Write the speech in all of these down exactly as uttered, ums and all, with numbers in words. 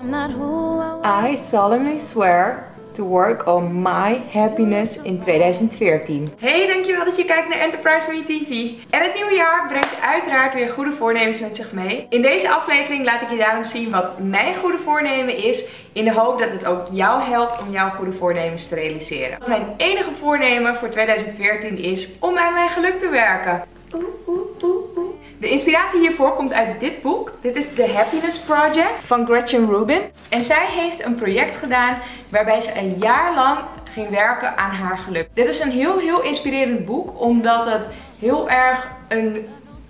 I solemnly swear to work on my happiness in tweeduizend veertien. Hey, dankjewel dat je kijkt naar Enterprise Me T V. En het nieuwe jaar brengt uiteraard weer goede voornemens met zich mee. In deze aflevering laat ik je daarom zien wat mijn goede voornemen is, in de hoop dat het ook jou helpt om jouw goede voornemens te realiseren. Mijn enige voornemen voor tweeduizend veertien is om aan mijn geluk te werken. Oeh, oeh, oeh, oeh. De inspiratie hiervoor komt uit dit boek. Dit is The Happiness Project van Gretchen Rubin. En zij heeft een project gedaan waarbij ze een jaar lang ging werken aan haar geluk. Dit is een heel, heel inspirerend boek, omdat het heel erg een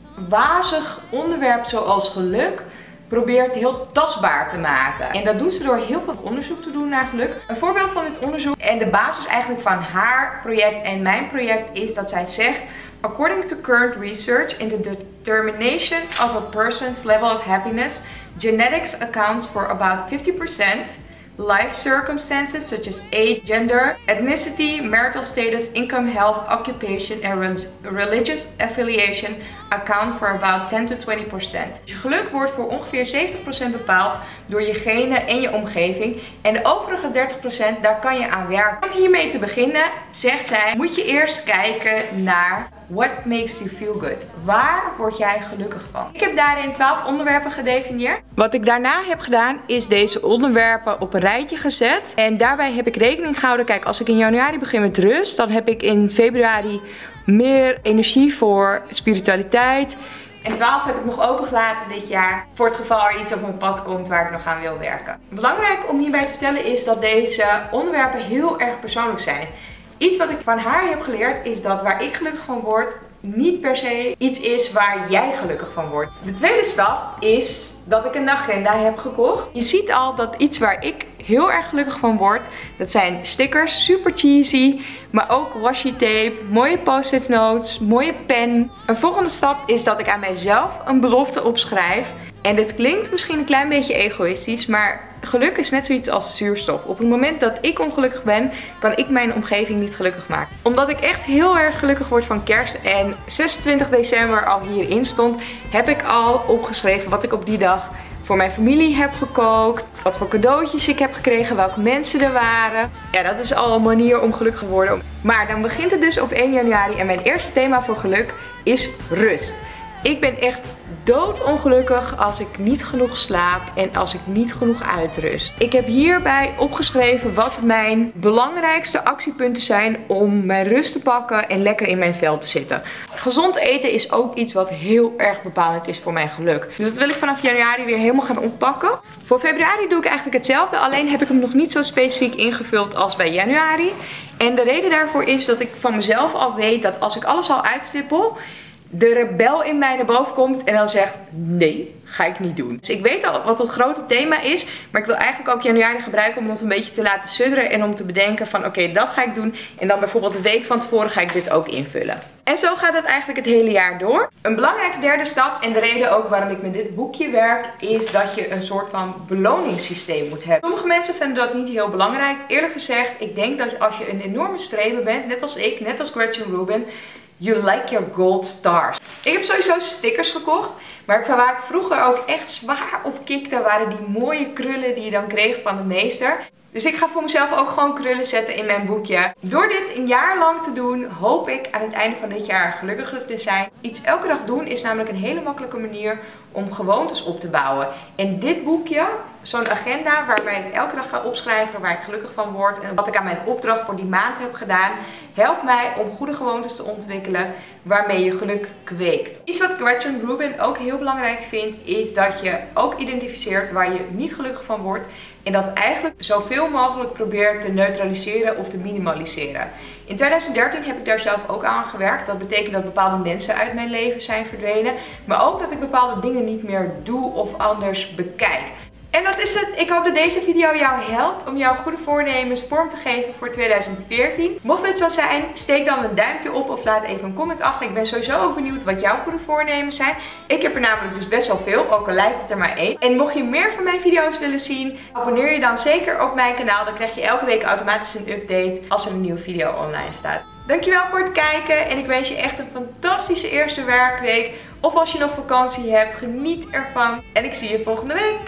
wazig onderwerp zoals geluk probeert heel tastbaar te maken. En dat doet ze door heel veel onderzoek te doen naar geluk. Een voorbeeld van dit onderzoek en de basis eigenlijk van haar project en mijn project is dat zij zegt: according to current research in the determination of a person's level of happiness, genetics accounts for about fifty percent. Life circumstances such as age, gender, ethnicity, marital status, income, health, occupation and religious affiliation account for about ten to twenty percent. Je geluk wordt voor ongeveer zeventig procent bepaald door je genen en je omgeving. En de overige dertig procent, daar kan je aan werken. Om hiermee te beginnen, zegt zij, moet je eerst kijken naar what makes you feel good. Waar word jij gelukkig van? Ik heb daarin twaalf onderwerpen gedefinieerd. Wat ik daarna heb gedaan, is deze onderwerpen op een rijtje gezet. En daarbij heb ik rekening gehouden. Kijk, als ik in januari begin met rust, dan heb ik in februari meer energie voor spiritualiteit. En twaalf heb ik nog opengelaten dit jaar, voor het geval er iets op mijn pad komt waar ik nog aan wil werken. Belangrijk om hierbij te vertellen is dat deze onderwerpen heel erg persoonlijk zijn. Iets wat ik van haar heb geleerd is dat waar ik gelukkig van word, niet per se iets is waar jij gelukkig van wordt. De tweede stap is dat ik een agenda heb gekocht. Je ziet al dat iets waar ik heel erg gelukkig van word, dat zijn stickers, super cheesy, maar ook washi tape, mooie post-it notes, mooie pen. Een volgende stap is dat ik aan mijzelf een belofte opschrijf. En dit klinkt misschien een klein beetje egoïstisch, maar geluk is net zoiets als zuurstof. Op het moment dat ik ongelukkig ben, kan ik mijn omgeving niet gelukkig maken. Omdat ik echt heel erg gelukkig word van kerst en zesentwintig december al hierin stond, heb ik al opgeschreven wat ik op die dag voor mijn familie heb gekookt, wat voor cadeautjes ik heb gekregen, welke mensen er waren. Ja, dat is al een manier om gelukkig te worden. Maar dan begint het dus op één januari en mijn eerste thema voor geluk is rust. Ik ben echt doodongelukkig als ik niet genoeg slaap en als ik niet genoeg uitrust. Ik heb hierbij opgeschreven wat mijn belangrijkste actiepunten zijn om mijn rust te pakken en lekker in mijn vel te zitten. Gezond eten is ook iets wat heel erg bepalend is voor mijn geluk. Dus dat wil ik vanaf januari weer helemaal gaan oppakken. Voor februari doe ik eigenlijk hetzelfde, alleen heb ik hem nog niet zo specifiek ingevuld als bij januari. En de reden daarvoor is dat ik van mezelf al weet dat als ik alles al uitstippel, de rebel in mij naar boven komt en dan zegt: nee, ga ik niet doen. Dus ik weet al wat het grote thema is, maar ik wil eigenlijk ook januari gebruiken om dat een beetje te laten sudderen en om te bedenken van oké, okay, dat ga ik doen. En dan bijvoorbeeld de week van tevoren ga ik dit ook invullen. En zo gaat het eigenlijk het hele jaar door. Een belangrijke derde stap en de reden ook waarom ik met dit boekje werk, is dat je een soort van beloningssysteem moet hebben. Sommige mensen vinden dat niet heel belangrijk. Eerlijk gezegd, ik denk dat als je een enorme streber bent, net als ik, net als Gretchen Rubin, you like your gold stars. Ik heb sowieso stickers gekocht, maar waar ik vroeger ook echt zwaar op kikte, waren die mooie krullen die je dan kreeg van de meester. Dus ik ga voor mezelf ook gewoon krullen zetten in mijn boekje. Door dit een jaar lang te doen, hoop ik aan het einde van dit jaar gelukkiger te zijn. Iets elke dag doen is namelijk een hele makkelijke manier om gewoontes op te bouwen. En dit boekje, zo'n agenda waarbij ik elke dag ga opschrijven waar ik gelukkig van word en wat ik aan mijn opdracht voor die maand heb gedaan, helpt mij om goede gewoontes te ontwikkelen waarmee je geluk kweekt. Iets wat Gretchen Rubin ook heel belangrijk vindt, is dat je ook identificeert waar je niet gelukkig van wordt en dat eigenlijk zoveel mogelijk probeert te neutraliseren of te minimaliseren. In tweeduizend dertien heb ik daar zelf ook aan gewerkt. Dat betekent dat bepaalde mensen uit mijn leven zijn verdwenen, maar ook dat ik bepaalde dingen niet meer doe of anders bekijk. En dat is het. Ik hoop dat deze video jou helpt om jouw goede voornemens vorm te geven voor tweeduizend veertien. Mocht het zo zijn, steek dan een duimpje op of laat even een comment achter. Ik ben sowieso ook benieuwd wat jouw goede voornemens zijn. Ik heb er namelijk dus best wel veel, ook al lijkt het er maar één. En mocht je meer van mijn video's willen zien, abonneer je dan zeker op mijn kanaal. Dan krijg je elke week automatisch een update als er een nieuwe video online staat. Dankjewel voor het kijken en ik wens je echt een fantastische eerste werkweek. Of als je nog vakantie hebt, geniet ervan. En ik zie je volgende week.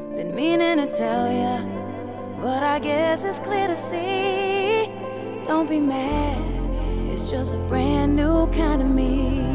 Been meaning to tell ya, but I guess it's clear to see. Don't be mad, it's just a brand new kind of me.